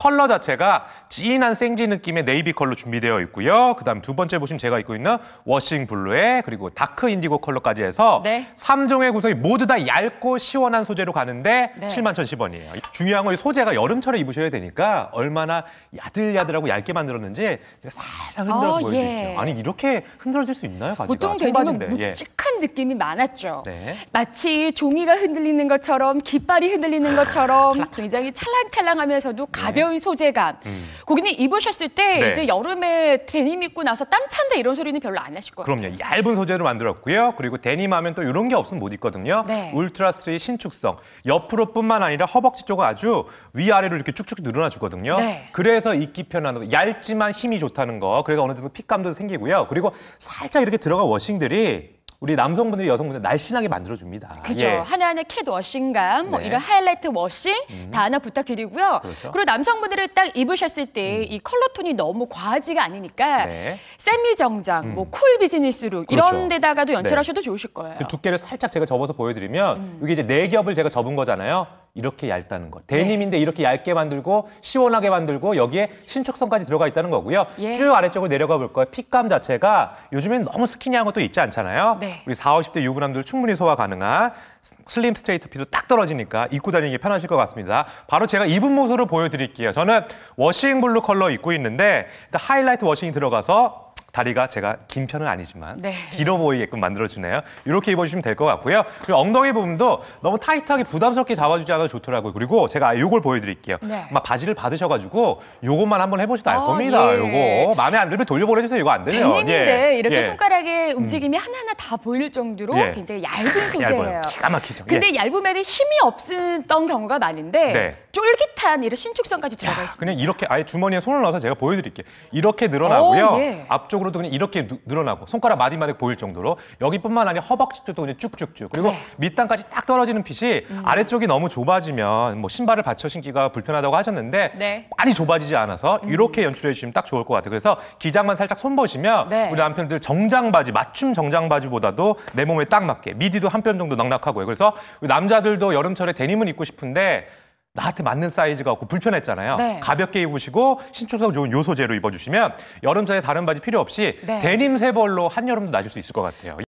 컬러 자체가 진한 생지 느낌의 네이비 컬러 준비되어 있고요. 그다음 두 번째 보시면 제가 입고 있는 워싱 블루에 그리고 다크 인디고 컬러까지 해서 네. 3종의 구성이 모두 다 얇고 시원한 소재로 가는데 네. 71,010원이에요. 중요한 건 이 소재가 여름철에 입으셔야 되니까 얼마나 야들야들하고 얇게 만들었는지 제가 살짝 흔들어서 보여드릴게요. 예. 아니 이렇게 흔들어질 수 있나요, 바지가? 보통 데님은 청바지인데. 묵직한 느낌이 많았죠. 네. 마치 종이가 흔들리는 것처럼 깃발이 흔들리는 것처럼 굉장히 찰랑찰랑하면서도 가벼운 소재감. 고객님 입으셨을 때 네. 이제 여름에 데님 입고 나서 땀 찬다 이런 소리는 별로 안 하실 것 같아요. 그럼요. 얇은 소재로 만들었고요. 그리고 데님 하면 또 이런 게 없으면 못 입거든요. 네. 울트라 스트릿 신축성. 옆으로뿐만 아니라 허벅지 쪽은 아주 위아래로 이렇게 쭉쭉 늘어나 주거든요. 네. 그래서 입기 편한 거. 얇지만 힘이 좋다는 거. 그래서 어느 정도 핏감도 생기고요. 그리고 살짝 이렇게 들어간 워싱들이 우리 남성분들이 여성분들 날씬하게 만들어줍니다. 그죠. 예. 하나하나 캣 워싱감, 뭐 네. 이런 하이라이트 워싱 다 하나 부탁드리고요. 그렇죠. 그리고 남성분들이 딱 입으셨을 때 이 컬러 톤이 너무 과하지가 않으니까 네. 세미 정장, 뭐 쿨 비즈니스룩 그렇죠. 이런 데다가도 연출하셔도 좋으실 거예요. 그 두께를 살짝 제가 접어서 보여드리면 이게 이제 네 겹을 제가 접은 거잖아요. 이렇게 얇다는 거. 데님인데 이렇게 얇게 만들고 시원하게 만들고 여기에 신축성까지 들어가 있다는 거고요. 예. 쭉 아래쪽으로 내려가 볼 거예요. 핏감 자체가 요즘엔 너무 스키니한 것도 입지 않잖아요. 네. 우리 40, 50대 유부남들 충분히 소화 가능한 슬림 스트레이트 핏도 딱 떨어지니까 입고 다니기 편하실 것 같습니다. 바로 제가 입은 모습으로 보여드릴게요. 저는 워싱 블루 컬러 입고 있는데 일단 하이라이트 워싱이 들어가서 다리가 제가 긴 편은 아니지만 네. 길어 보이게끔 만들어주네요. 이렇게 입어주시면 될 것 같고요. 그리고 엉덩이 부분도 너무 타이트하게 부담스럽게 잡아주지 않아도 좋더라고요. 그리고 제가 요걸 보여드릴게요. 네. 아마 바지를 받으셔가지고 요것만 한번 해보셔도 알 아, 겁니다. 예. 요거 마음에 안 들면 돌려보내주세요. 이거 안 되네요. 데님인데 이렇게 예. 손가락의 움직임이 하나하나 다 보일 정도로 예. 굉장히 얇은 소재예요. 얇아요. 기가 막히죠. 근데 예. 얇으면 힘이 없었던 경우가 많은데 네. 쫄깃한 이런 신축성까지 들어가 있습니다. 그냥 이렇게 아예 주머니에 손을 넣어서 제가 보여드릴게요. 이렇게 늘어나고요. 오, 예. 앞쪽으로도 그냥 이렇게 늘어나고 손가락 마디마디 보일 정도로 여기뿐만 아니라 허벅지 쪽도 그냥 쭉쭉쭉 그리고 네. 밑단까지 딱 떨어지는 핏이 아래쪽이 너무 좁아지면 뭐 신발을 받쳐 신기가 불편하다고 하셨는데 네. 많이 좁아지지 않아서 이렇게 연출해 주시면 딱 좋을 것 같아요. 그래서 기장만 살짝 손보시면 네. 우리 남편들 정장 바지 맞춤 정장 바지보다도 내 몸에 딱 맞게 미디도 한 뼘 정도 넉넉하고요. 그래서 우리 남자들도 여름철에 데님은 입고 싶은데 나한테 맞는 사이즈가 없고 불편했잖아요. 네. 가볍게 입으시고 신축성 좋은 요 소재로 입어주시면 여름철에 다른 바지 필요 없이 네. 데님 세 벌로 한여름도 나실 수 있을 것 같아요.